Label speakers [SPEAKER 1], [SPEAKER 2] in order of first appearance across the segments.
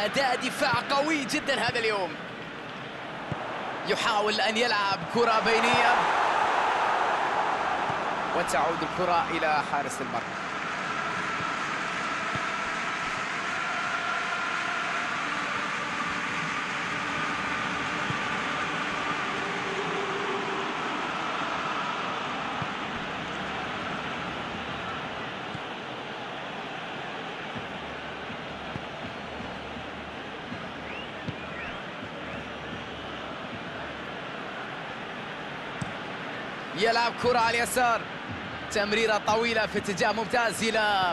[SPEAKER 1] أداء دفاع قوي جدا هذا اليوم. يحاول أن يلعب كرة بينية وتعود الكرة إلى حارس المرمى. يلعب كرة على اليسار، تمريرة طويلة في اتجاه ممتاز إلى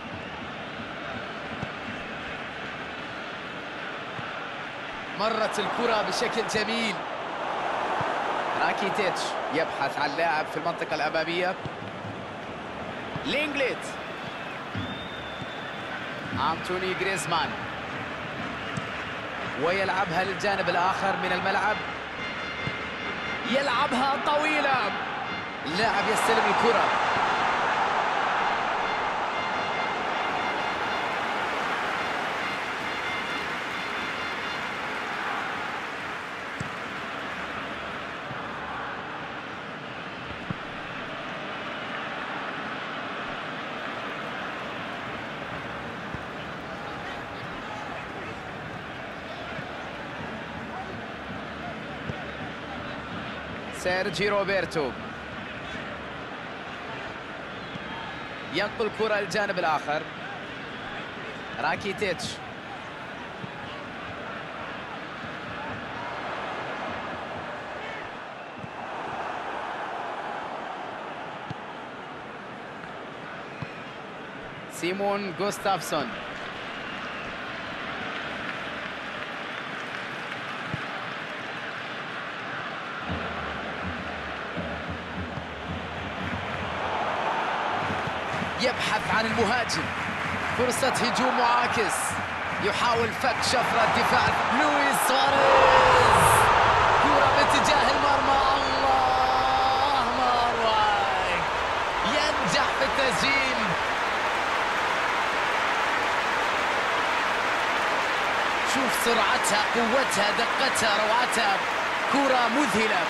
[SPEAKER 1] مرت الكرة بشكل جميل. راكيتيتش يبحث عن لاعب في المنطقة الأمامية. لينغليت، أنتوني غريزمان، ويلعبها للجانب الآخر من الملعب. يلعبها طويلة، اللاعب يستلم الكرة. سيرجي روبرتو ينقل الكرة للجانب الآخر. راكيتيتش، سيمون غوستافسون، يبحث عن المهاجم. فرصة هجوم معاكس، يحاول فك شفرة الدفاع. لويس سواريز، كرة باتجاه المرمى. الله، مارواي ينجح في التسجيل. شوف سرعتها، قوتها، دقتها، روعتها، كرة مذهلة.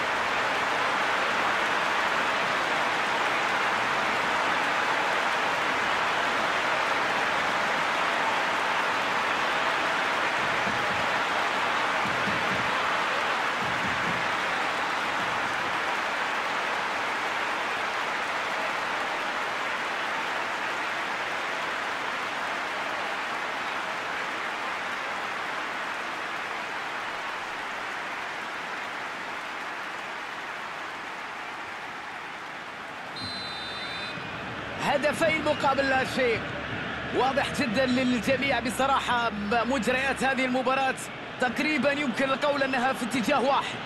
[SPEAKER 1] هدفين مقابل لا شيء، واضح جدا للجميع بصراحة. مجريات هذه المباراة تقريبا يمكن القول أنها في اتجاه واحد.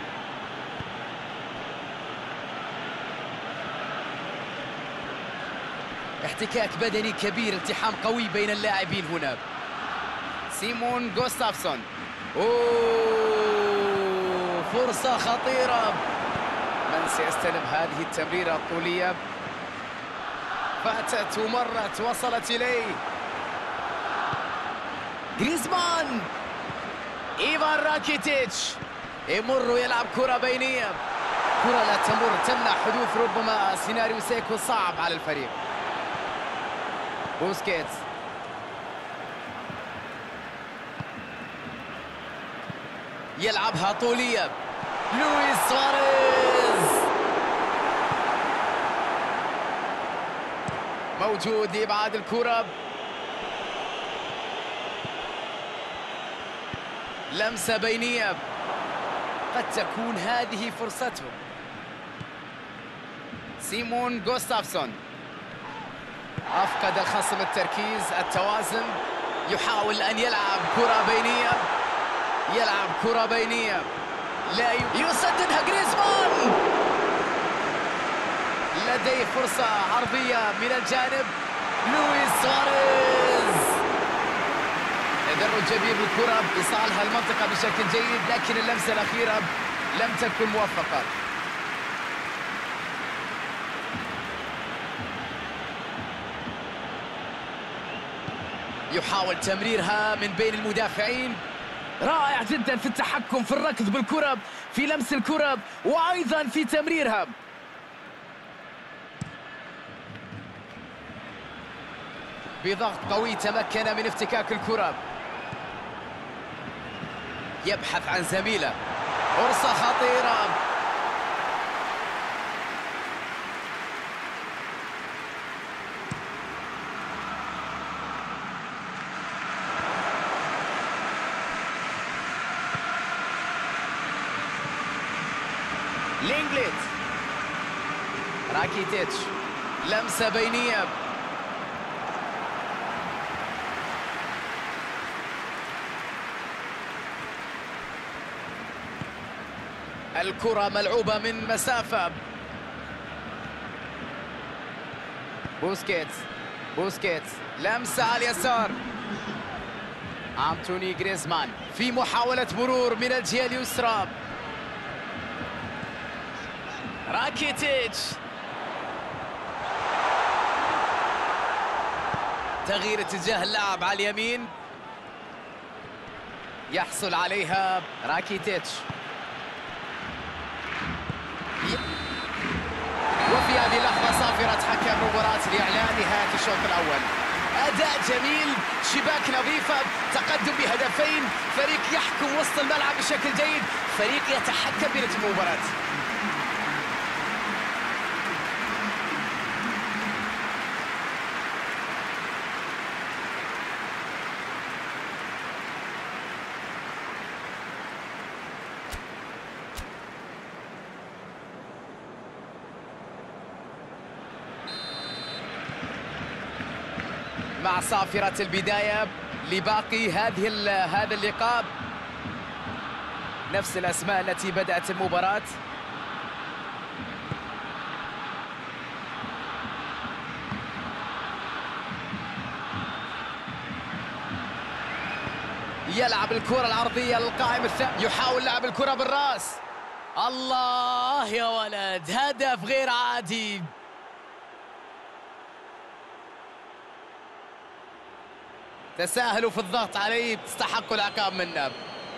[SPEAKER 1] احتكاك بدني كبير، التحام قوي بين اللاعبين هنا. سيمون غوستافسون، فرصة خطيرة. من سيستلم هذه التمريرة الطولية؟ فاتت ومرت، وصلت إليه غريزمان. إيفان راكيتيتش يمر ويلعب كرة بينية. كرة لا تمر، تمنع حدوث ربما سيناريو سيكون صعب على الفريق. بوسكيتس، يلعبها طولية. لويس سواريز موجود لإبعاد الكرة. لمسة بينية، قد تكون هذه فرصتهم. سيمون غوستافسون أفقد الخصم التركيز، التوازن. يحاول أن يلعب كرة بينية، يلعب كرة بينية، لا يسددها غريزمان. لديه فرصة عرضية من الجانب. لويس سواريز قدر جميل بالكرة، إيصالها المنطقة بشكل جيد، لكن اللمسة الأخيرة لم تكن موفقة. يحاول تمريرها من بين المدافعين.
[SPEAKER 2] رائع جدا في التحكم في الركض بالكرة، في لمس الكرة وأيضا في تمريرها.
[SPEAKER 1] بضغط قوي تمكن من افتكاك الكرة، يبحث عن زميله، فرصة خطيرة. لينجليت، راكيتيتش، لمسة بينية. الكرة ملعوبة من مسافة. بوسكيتس لمسة على اليسار. أنتوني غريزمان في محاولة مرور من الجهة اليسرى. راكيتيتش، تغيير اتجاه اللعب على اليمين، يحصل عليها راكيتيتش. وفي هذه اللحظة صافرة حكم مباراة لإعلان نهاية الشوط الأول. أداء جميل، شباك نظيفة، تقدم بهدفين، فريق يحكم وسط الملعب بشكل جيد، فريق يتحكم برتم المباراة. مع صافرة البداية لباقي هذا اللقاء، نفس الأسماء التي بدأت المباراة. يلعب الكرة العرضية للقائم الثاني، يحاول لعب الكرة بالراس. الله يا ولد، هدف غير عادي. تساهلوا في الضغط عليه، تستحقوا العقاب منه.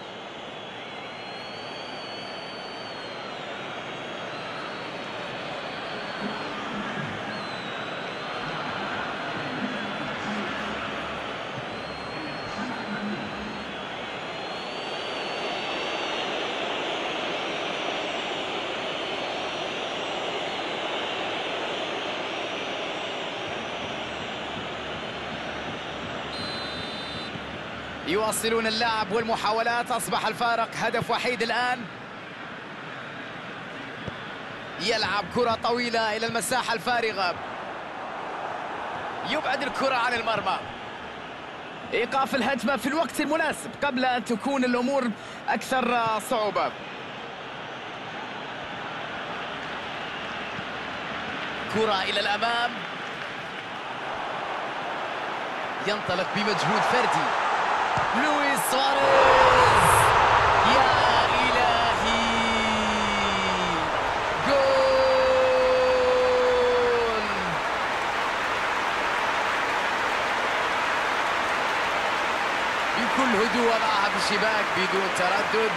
[SPEAKER 1] يواصلون اللعب والمحاولات، أصبح الفارق هدف وحيد الآن. يلعب كرة طويلة إلى المساحة الفارغة، يبعد الكرة عن المرمى.
[SPEAKER 2] إيقاف الهجمة في الوقت المناسب قبل أن تكون الأمور أكثر صعوبة.
[SPEAKER 1] كرة إلى الأمام، ينطلق بمجهود فردي لويس سواريز. يا إلهي، جول! بكل هدوء وضعها في الشباك بدون تردد.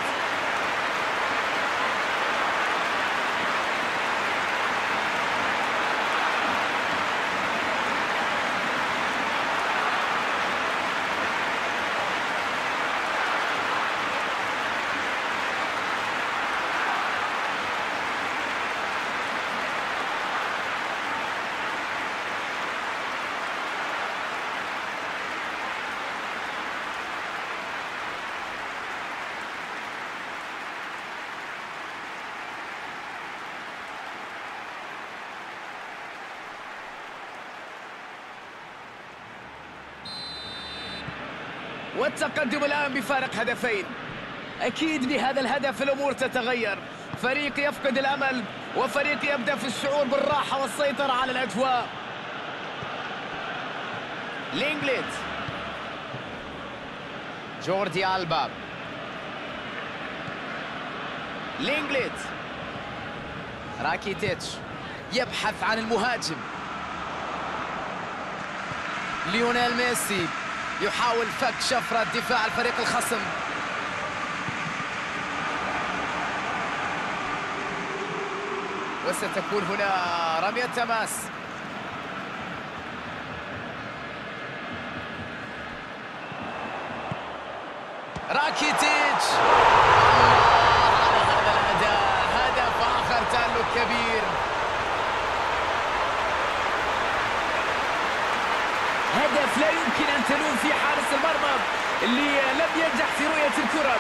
[SPEAKER 2] والتقدم الآن بفارق هدفين. أكيد بهذا الهدف الأمور تتغير، فريق يفقد الأمل وفريق يبدأ في الشعور بالراحة والسيطرة على الأجواء.
[SPEAKER 1] لينجليت، جوردي ألبا، لينجليت، راكيتيتش يبحث عن المهاجم. ليونيل ميسي يحاول فك شفرة دفاع الفريق الخصم. وستكون هنا رمية تماس. راكيتيتش، الله على هذا الأداء، هدف آخر تألق كبير.
[SPEAKER 2] هدف لا يمكن أن تلوم في حارس المرمى اللي لم ينجح في رؤية الكرة.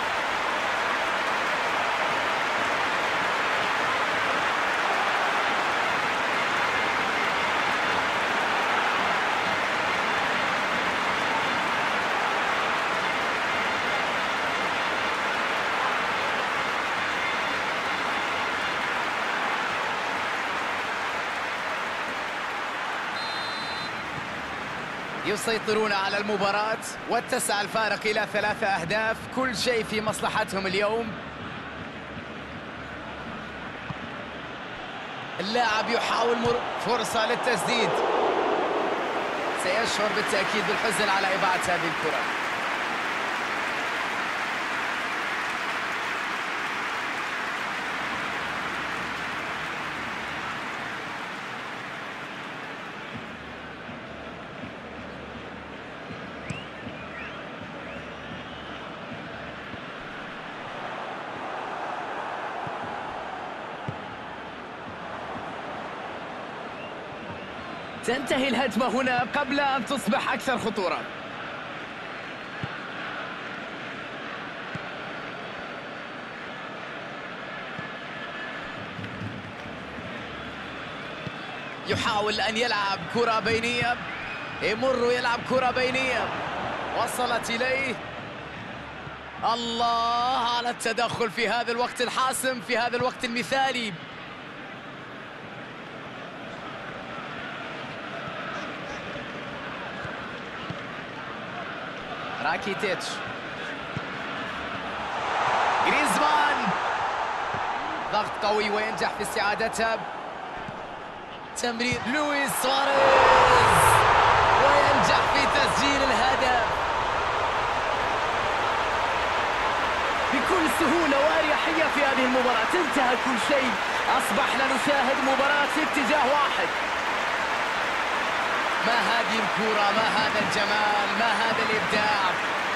[SPEAKER 1] يسيطرون على المباراة واتسع الفارق إلى 3 أهداف، كل شيء في مصلحتهم اليوم. اللاعب يحاول فرصة للتسديد، سيشعر بالتأكيد بالحزن على إضاعة هذه الكرة.
[SPEAKER 2] تنتهي الهجمة هنا قبل أن تصبح أكثر خطورة.
[SPEAKER 1] يحاول أن يلعب كرة بينية، يمر ويلعب كرة بينية، وصلت إليه. الله على التدخل في هذا الوقت الحاسم، في هذا الوقت المثالي. راكيتيتش، غريزمان، ضغط قوي وينجح في استعادتها. تمرير لويس سواريز وينجح في تسجيل الهدف
[SPEAKER 2] بكل سهولة وأريحية في هذه المباراة. انتهى كل شيء، أصبحنا نشاهد مباراة في اتجاه واحد.
[SPEAKER 1] ما هذه الكرة، ما هذا الجمال، ما هذا الإبداع.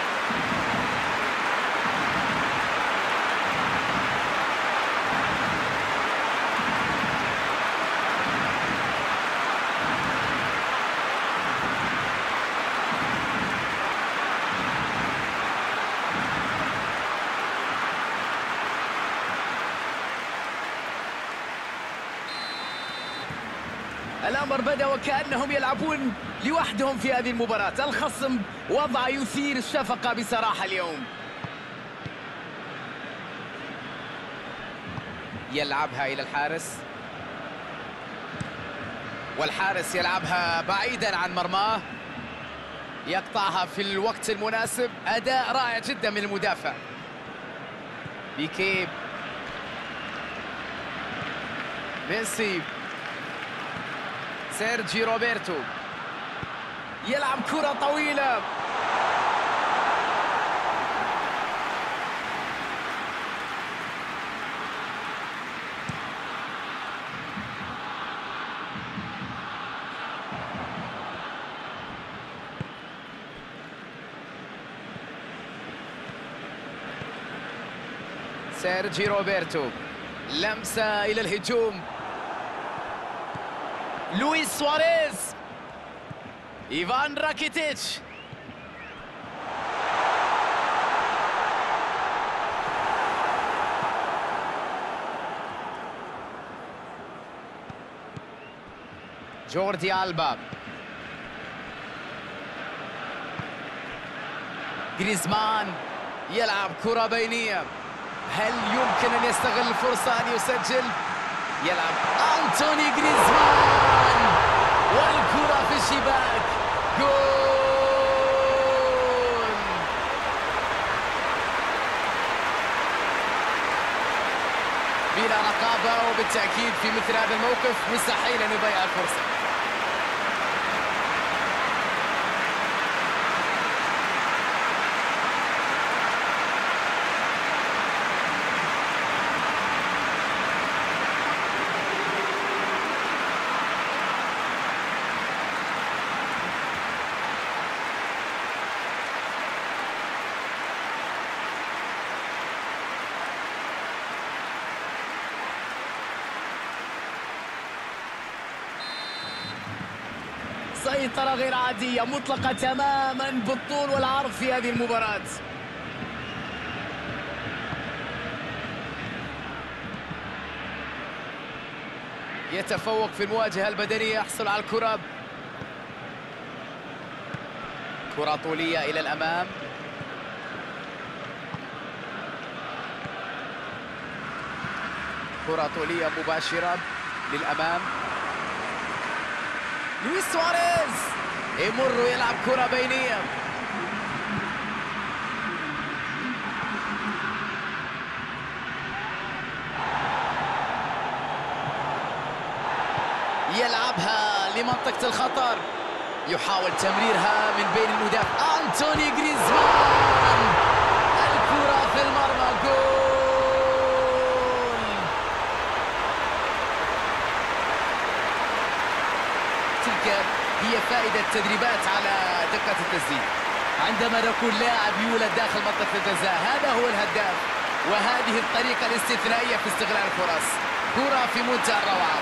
[SPEAKER 2] الأمر بدأ وكأنهم يلعبون لوحدهم في هذه المباراة. الخصم وضع يثير الشفقة بصراحة اليوم.
[SPEAKER 1] يلعبها إلى الحارس، والحارس يلعبها بعيدا عن مرماه، يقطعها في الوقت المناسب. أداء رائع جدا من المدافع. بيكي، ميسي، سيرجي روبرتو،
[SPEAKER 2] يلعب كرة طويلة.
[SPEAKER 1] سيرجي روبرتو، لمسة إلى الهجوم. لويس سواريز، إيفان راكيتيتش، جوردي ألبا، غريزمان يلعب كرة بينية. هل يمكن أن يستغل الفرصة أن يسجل؟ يلعب أنتوني غريزمان والكرة في الشباك. جول بلا رقابة، وبالتأكيد في مثل هذا الموقف مستحيل أن يضيع الفرصة.
[SPEAKER 2] سيطرة غير عادية مطلقة تماما بالطول والعرض في هذه المباراة.
[SPEAKER 1] يتفوق في المواجهة البدنية، يحصل على الكرة. كرة طولية إلى الأمام. كرة طولية مباشرة للأمام. لويس سواريز يمر ويلعب كرة بينية. يلعبها لمنطقة الخطر، يحاول تمريرها من بين المدافع أنتوني غريزمان. الكرة في المرمى، جول. تلك هي فائدة التدريبات على دقة التسديد. عندما نكون لاعب يولد داخل منطقة الجزاء، هذا هو الهداف، وهذه الطريقة الاستثنائية في استغلال الفرص. كرة في منتهى الروعة.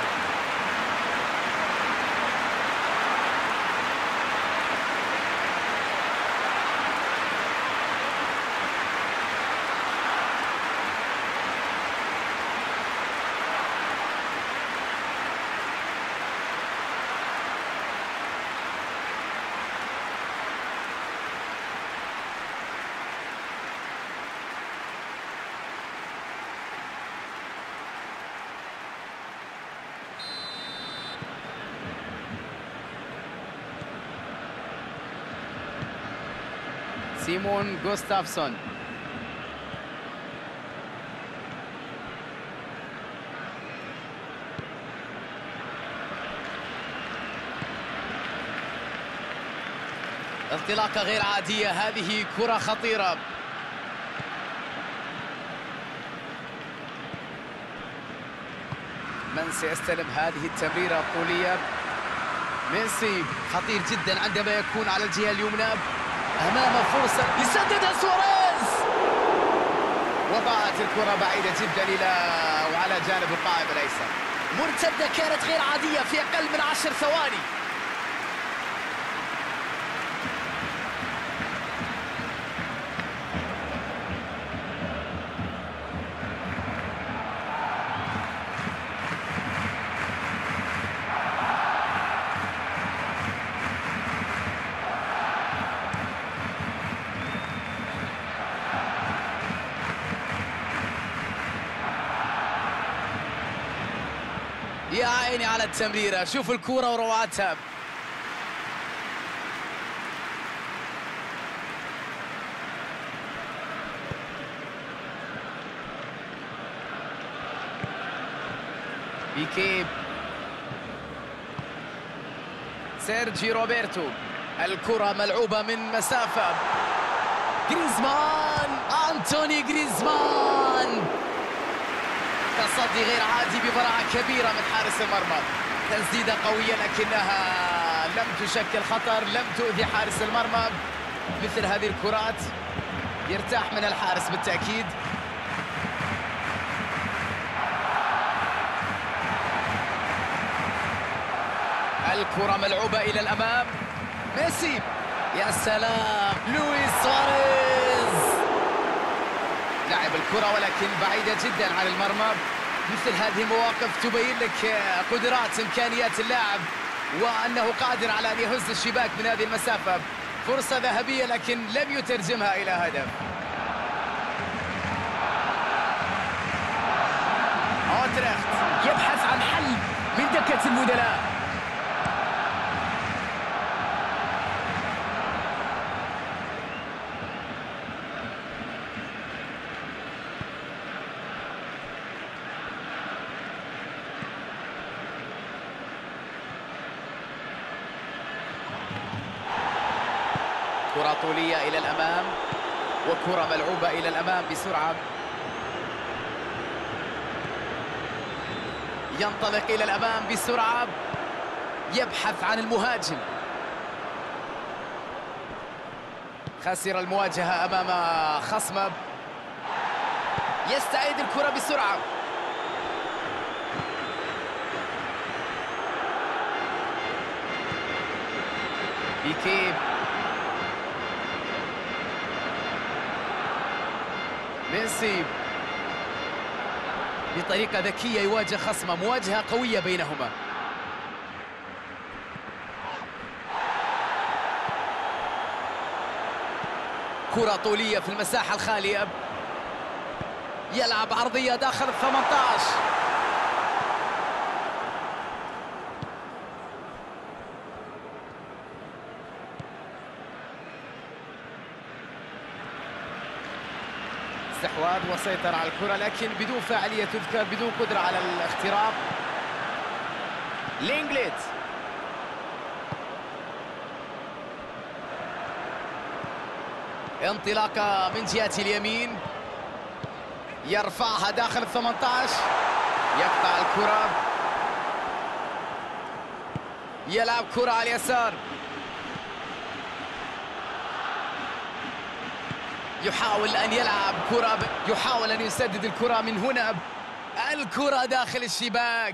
[SPEAKER 1] سيمون غوستافسون. انطلاقة غير عادية، هذه كرة خطيرة. من سيستلم هذه التمريرة الطولية؟ ميسي خطير جدا عندما يكون على الجهة اليمنى. أمامه فرصة يسدد سواريز، وضاعت الكرة بعيدة جدا إلى وعلى جانب القائم الأيسر. مرتدة كانت غير عادية في أقل من 10 ثواني. يا عيني على التمريرة، شوف الكرة وروعتها. بيكي، سيرجي روبرتو، الكرة ملعوبة من مسافة. غريزمان، أنتوني غريزمان، تصدي غير عادي ببراعة كبيرة من حارس المرمى. تسديدة قوية لكنها لم تشكل خطر، لم تؤذي حارس المرمى. مثل هذه الكرات يرتاح من الحارس بالتأكيد. الكرة ملعوبة إلى الأمام. ميسي، يا سلام، لويس سواريز لعب الكرة ولكن بعيدة جدا عن المرمى. مثل هذه المواقف تبين لك قدرات إمكانيات اللاعب، وأنه قادر على أن يهز الشباك من هذه المسافة. فرصة ذهبية لكن لم يترجمها إلى هدف. أوتريخت
[SPEAKER 2] يبحث عن حل من دكة البدلاء.
[SPEAKER 1] كرة طولية إلى الأمام، وكرة ملعوبة إلى الأمام بسرعة. ينطلق إلى الأمام بسرعة، يبحث عن المهاجم. خسر المواجهة أمام خصمه. يستعيد الكرة بسرعة. بيكي، ميسي بطريقة ذكية يواجه خصمه، مواجهة قوية بينهما. كرة طولية في المساحة الخالية، يلعب عرضية داخل ال18. استحواذ وسيطر على الكرة لكن بدون فاعلية تذكر، بدون قدرة على الاختراق. لينجليت انطلاقة من جهة اليمين، يرفعها داخل ال18، يقطع الكرة، يلعب كرة على اليسار، يحاول أن يلعب كرة، يحاول أن يسدد الكرة من هنا، الكرة داخل الشباك.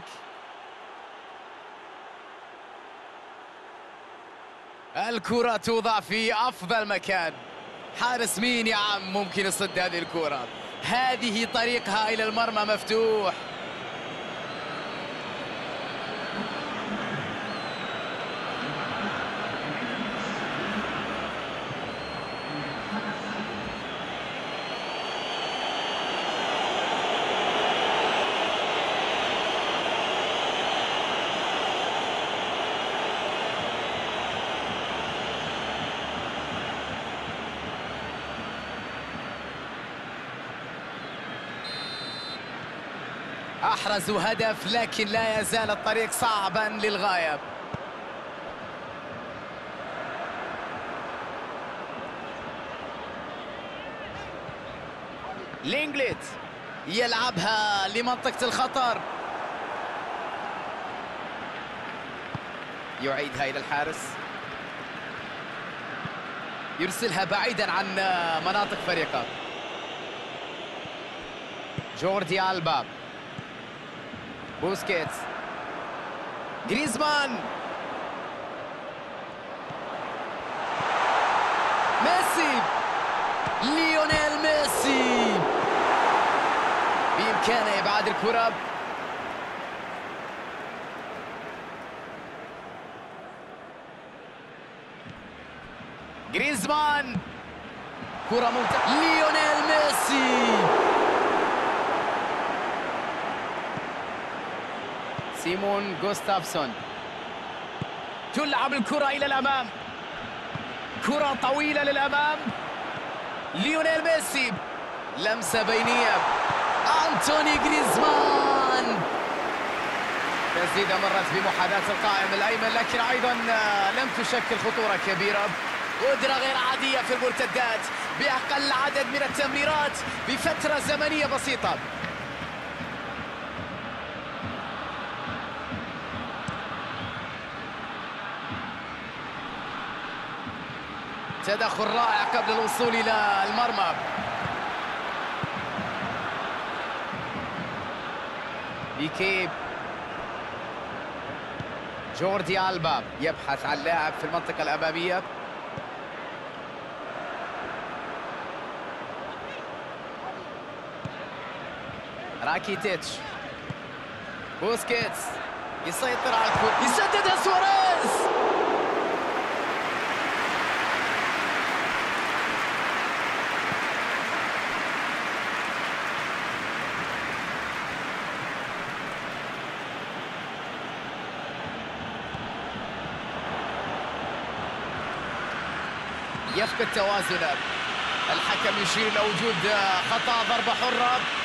[SPEAKER 1] الكرة توضع في أفضل مكان. حارس مين يا عم ممكن يصد هذه الكرة؟ هذه طريقها إلى المرمى مفتوح. أحرزوا هدف لكن لا يزال الطريق صعبا للغاية. لينجليت يلعبها لمنطقة الخطر، يعيدها إلى الحارس، يرسلها بعيدا عن مناطق فريقه. جوردي ألبا، بوسكيتس، جريزمان، ميسي، ليونيل ميسي بإمكانه إبعاد الكرة. جريزمان، كرة ممتازة، ليونيل ميسي، سيمون غوستافسون، تلعب الكرة إلى الأمام، كرة طويلة للأمام، ليونيل ميسي، لمسة بينية، أنتوني جريزمان، تسديدة مرت بمحاذاة القائم الأيمن لكن أيضا لم تشكل خطورة كبيرة. قدرة غير عادية في المرتدات بأقل عدد من التمريرات بفترة زمنية بسيطة. تدخل رائع قبل الوصول إلى المرمى. بيكي، جوردي ألبا يبحث عن لاعب في المنطقة الأمامية. راكيتيتش، بوسكيتس يسيطر على الكرة، يسددها سواريز. يفقد توازنه، الحكم يشير إلى وجود خطأ، ضربة حرة.